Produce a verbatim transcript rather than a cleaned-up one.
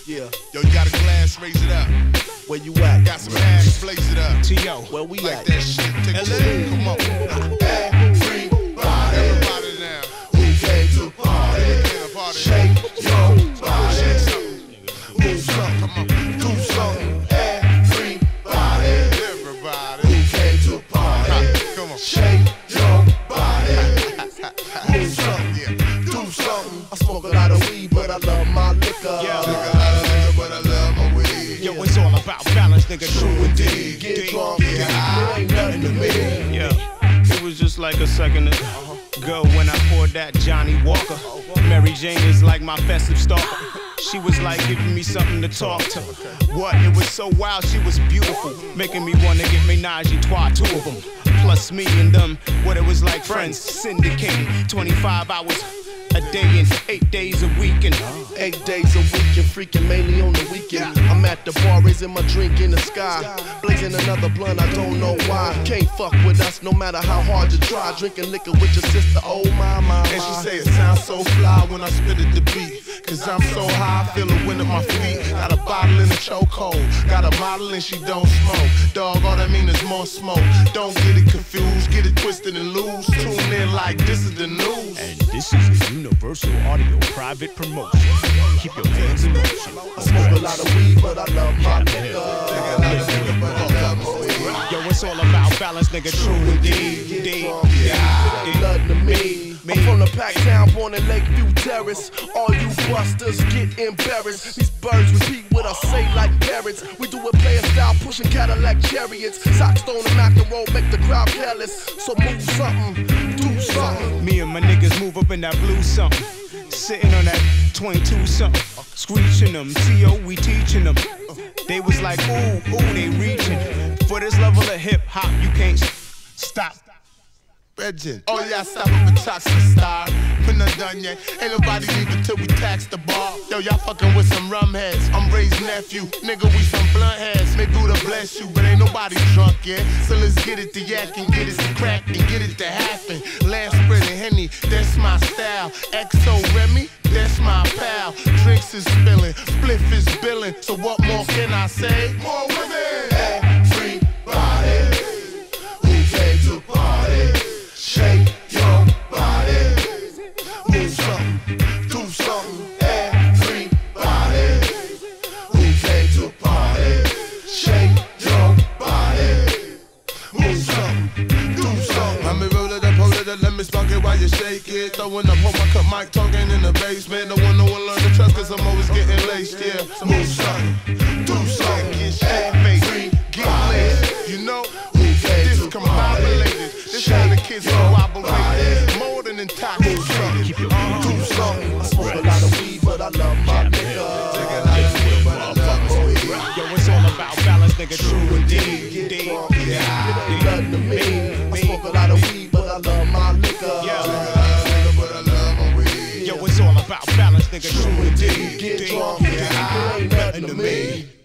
Yeah. Yo, you got a glass, raise it up. Where you at? Got some ass, blaze it up. T O Where we Like at? that shit, take a sip, come on. Everybody Everybody now. who came to party, Get a party. shake your body, Shake something. move something, Come on. do something. Everybody Everybody. who came to party, Come on. shake your body, move something, Yeah. do something. I smoke a lot of weed, but I love my liquor. Yeah. Drink a lot of liquor, but I love my weed. Yo, it's all about balance, nigga. True indeed. Get drunk, it ain't nothing to me. Yeah, it was just like a second ago when I poured that Johnny Walker. Mary Jane is like my festive stalker. She was like giving me something to talk to. What? It was so wild, she was beautiful, making me wanna get menage a trois, two of them. Plus me and them, what it was like friends, syndicated, twenty-five hours a day and eight days a week. And Eight days a week and freaking mainly on the weekend. I'm at the bar raising my drink in the sky, blazing another blunt, I don't know why. Can't fuck with us no matter how hard you try. Drinking liquor with your sister, oh my, my, And she my. say it sounds so fly when I spit at the beat. Cause I'm so high, I feel the wind at my feet. Got a bottle in a chokehold, got a model and she don't smoke. Dog, all that mean is more smoke. Don't get it confused, get it twisted and loose. Tune in like this is the news. And this is a Universal Audio private promotion. Keep your hands in motion. I smoke a lot of weed, but I love my liquor. Yo, it's all about balance, nigga. True indeed. Get indeed. drunk, yeah, ain't nothing to me. I'm from the Pack Town, born in Lakeview Terrace. All you busters get embarrassed. These birds repeat what I say like parrots. We do it player style, pushing Cadillac chariots. Sock, stone, and Mac and roll make the crowd careless. So move something, do something. Me and my niggas move up in that blue something. Sitting on that twenty-two something. Screeching them, T O, we teaching them. They was like, ooh, ooh, they reaching. For this level of hip hop, you can't stop. Regin. Oh yeah, I stop up and tax the star. We're not done yet. Ain't nobody leaving till we tax the bar. Yo, y'all fucking with some rum heads. I'm Ray's nephew. Nigga, we some blunt heads. May Buddha bless you, but ain't nobody drunk yet. So let's get it to yak and get it to crack and get it to happen. Last spread and Henny, that's my style. X O Remy, that's my pal. Drinks is spilling, spliff is billing. So what more can I say? More women. Everybody who came to party, shake your body, move something, do something. Everybody who came to party, shake your body, move something, do something. Let me roll it up, hold it up, let me spark it while you shake it. Throwing up, hold my cup, mic talking in the basement. Don't want no one learn to trust, cause I'm always getting laced, yeah. So move something, do something, get shit face, get laced, you know? This combobulated, this how the kids are operated. More than intoxicated. Keep your Do something. I smoke a lot of weed, but I love my liquor. Yo, it's all about balance, nigga. True indeed. Get indeed. drunk, yeah, it ain't nothing to me. I smoke a lot of weed, but I love my liquor. Yo, it's all about balance, nigga. True indeed. Get indeed. drunk, yeah, it ain't nothing to me.